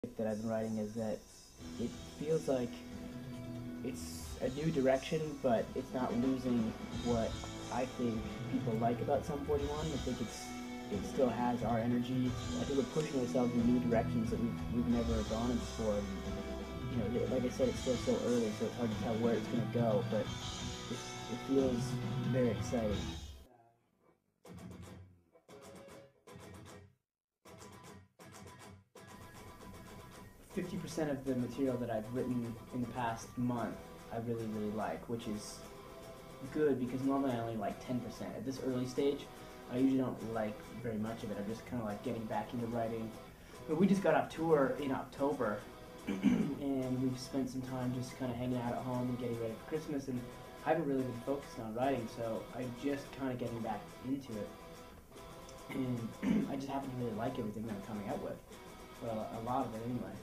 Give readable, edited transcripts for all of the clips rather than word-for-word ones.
that I've been writing is that it feels like it's a new direction, but it's not losing what I think people like about Sum 41. I think it still has our energy. I think we're pushing ourselves in new directions that we've never gone in before. And, you know, like I said, it's still so early, so it's hard to tell where it's going to go, but it feels very exciting. 50% of the material that I've written in the past month I really like, which is good because normally I only like 10%. At this early stage, I usually don't like very much of it. I'm just kind of like getting back into writing. But we just got off tour in October, and we've spent some time just kind of hanging out at home and getting ready for Christmas, and I haven't really been focusing on writing, so I'm just kind of getting back into it. And I just happen to really like everything that I'm coming out with. Well, a lot of it anyway.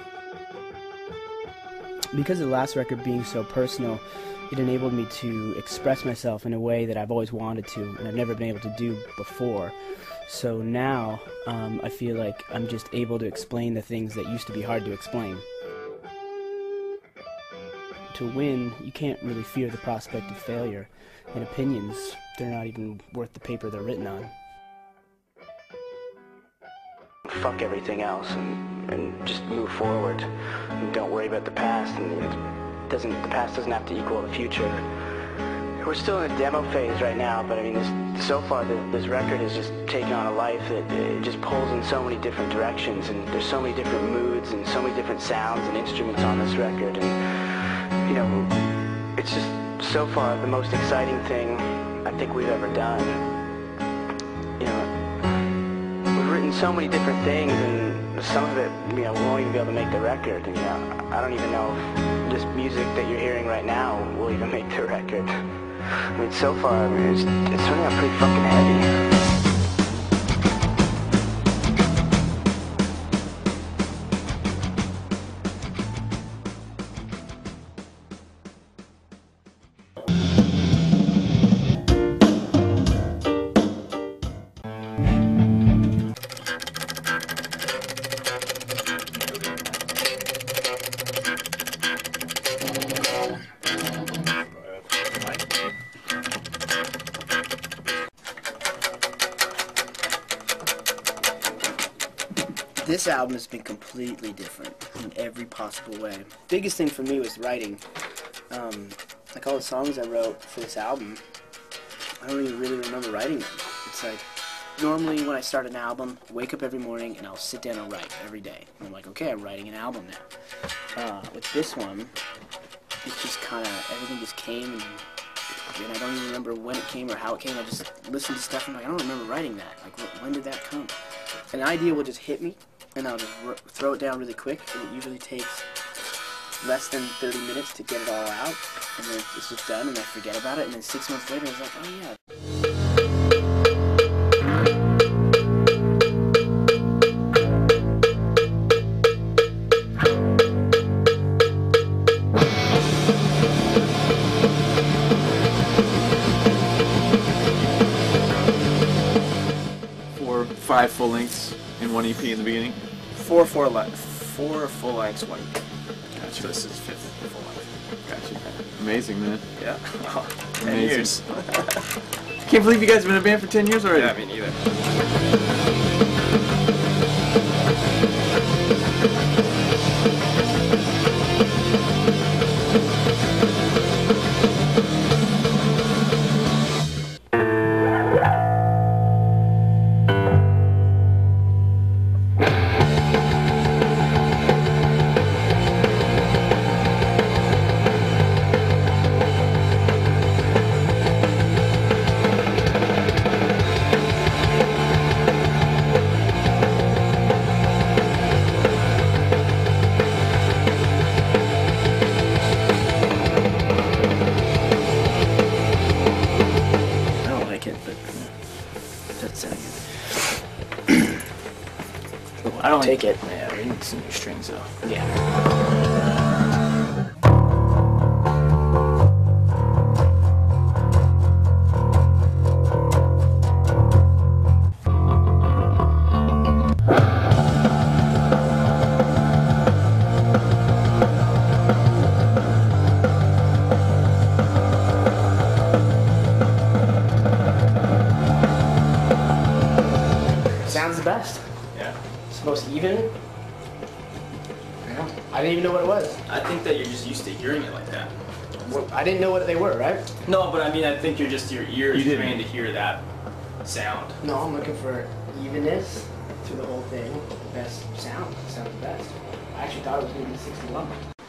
Because of the last record being so personal, it enabled me to express myself in a way that I've always wanted to and I've never been able to do before. So now I feel like I'm just able to explain the things that used to be hard to explain. To win, you can't really fear the prospect of failure, and opinions, they're not even worth the paper they're written on. Fuck everything else and just move forward and don't worry about the past, and the past doesn't have to equal the future. We're still in a demo phase right now, but I mean so far this record has just taken on a life that it just pulls in so many different directions, and there's so many different moods and so many different sounds and instruments on this record, and you know, it's just so far the most exciting thing I think we've ever done. You know, we've written so many different things, and some of it, you know, we won't even be able to make the record. And, you know, I don't even know if this music that you're hearing right now will even make the record. I mean, so far, I mean, it's turning out pretty fucking heavy. This album has been completely different in every possible way. Biggest thing for me was writing. Like all the songs I wrote for this album, I don't even really remember writing them. It's like, normally when I start an album, I wake up every morning and I'll sit down and write every day. And I'm like, okay, I'm writing an album now. With this one, it just kind of, everything just came, and I don't even remember when it came or how it came. I just listened to stuff and I'm like, I don't remember writing that. Like, when did that come? An idea will just hit me, and I'll just throw it down really quick, and it usually takes less than 30 minutes to get it all out, and then it's just done, and I forget about it, and then 6 months later, it's like, oh yeah. 5 full lengths and 1 EP in the beginning? Four full lengths, 1 EP. Gotcha. So this is 5th full length. Gotcha. Amazing, man. Yeah. Well, 10 Amazing. years. Can't believe you guys have been in a band for 10 years already. Yeah, me neither. I don't take it. Yeah, we need some new strings though. Yeah. even. Yeah. I didn't even know what it was. I think that you're just used to hearing it like that. Well, I didn't know what they were, right? No, but I mean, I think you're just, your ears You didn't. trained to hear that sound. No, I'm looking for evenness through the whole thing. The best sound. It sounds the best. I actually thought it was going to be 61.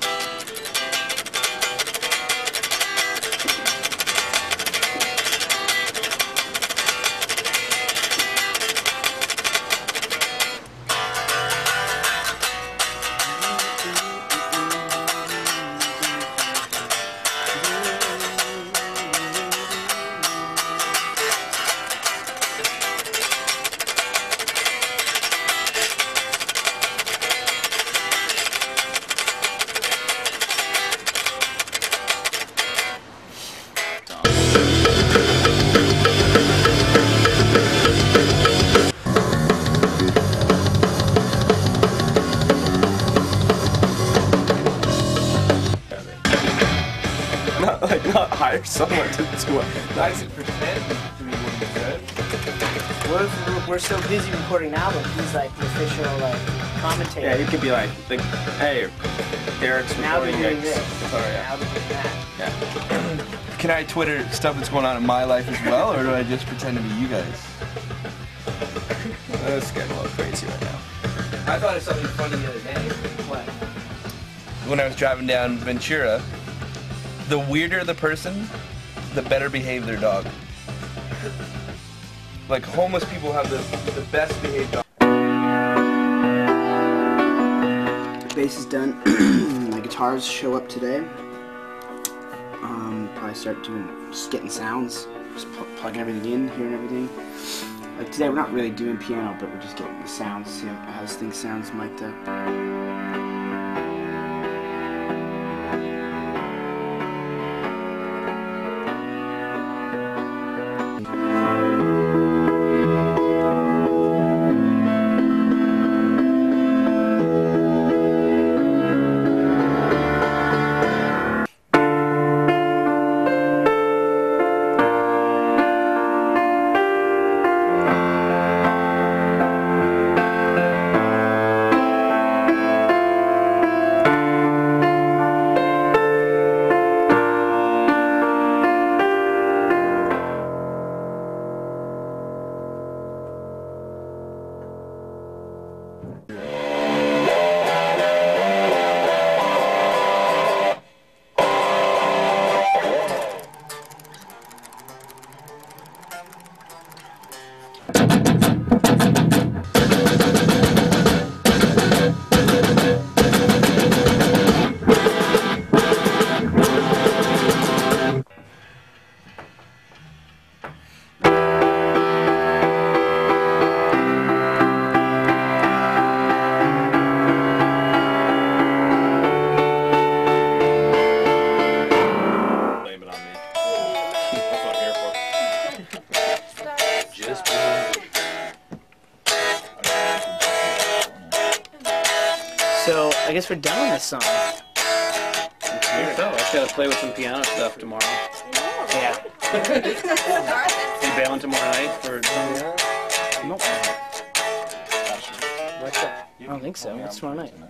Not hire someone to do it. Nice and pretend to be what he said. What if we're so busy recording an album, he's like the official commentator. Yeah, you could be like, hey, Derek's Now they're recording doing X. this. Sorry, Now they're doing that. yeah. Can I Twitter stuff that's going on in my life as well, or do I just pretend to be you guys? That's getting a little crazy right now. I thought of something funny the other day. What? When I was driving down Ventura, the weirder the person, the better behaved their dog. Like homeless people have the best behaved dog. The bass is done. My guitars show up today. Probably start just getting sounds, just plugging everything in, hearing everything. Like today, we're not really doing piano, but we're just getting the sounds, see how this thing sounds mic'd up. So, I guess we're done with this song. Here, so I just gotta play with some piano stuff tomorrow. Yeah. You bailing tomorrow night for? Nope. I don't think so. It's tomorrow night.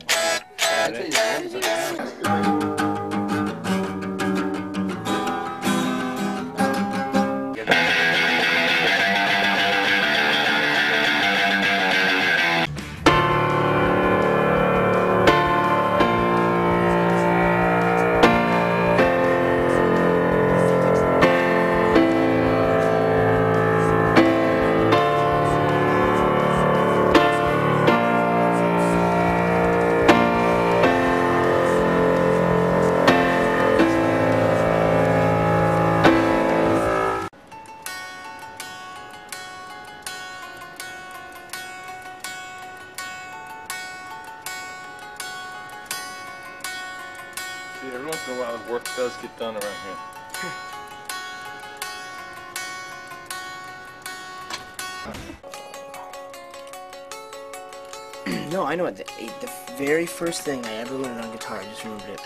See, every once in a while, work does get done around here. No, I know what the very first thing I ever learned on guitar. I just remembered it.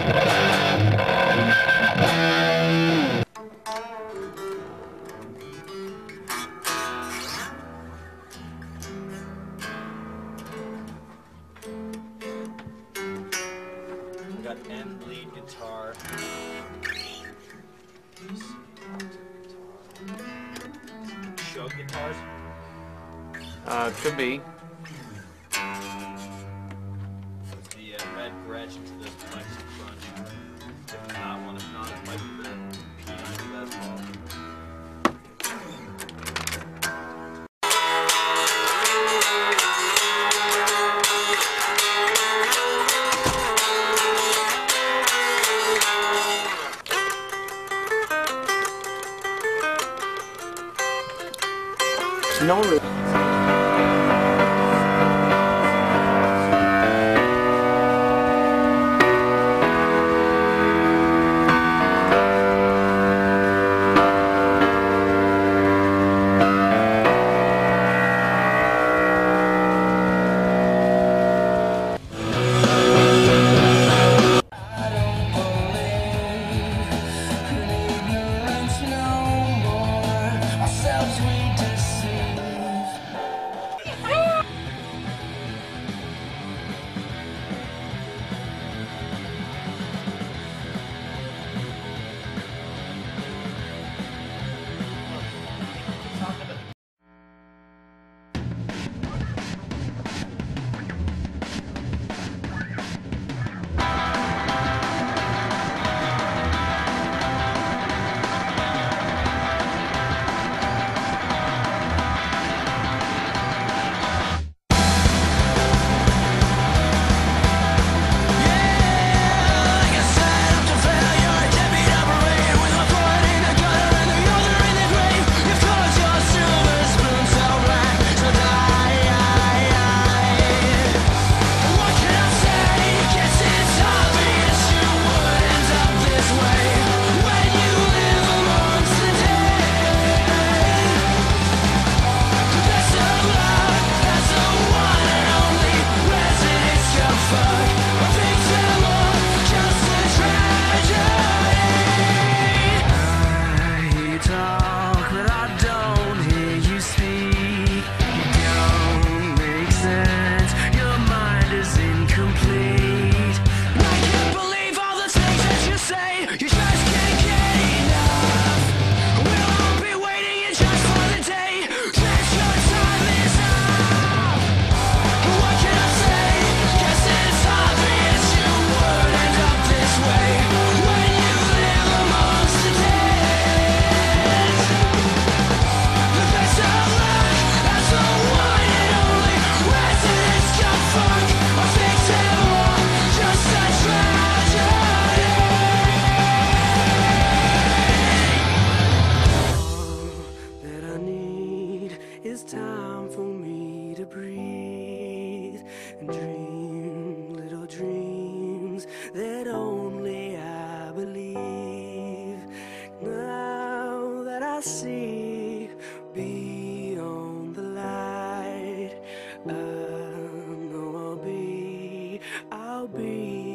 We got end lead guitar. Shug guitars. Could be. With the red Gretsch to the Lexi front. If not one, if not, it might be the piano Les Paul. No one really. I see beyond the light. I know I'll be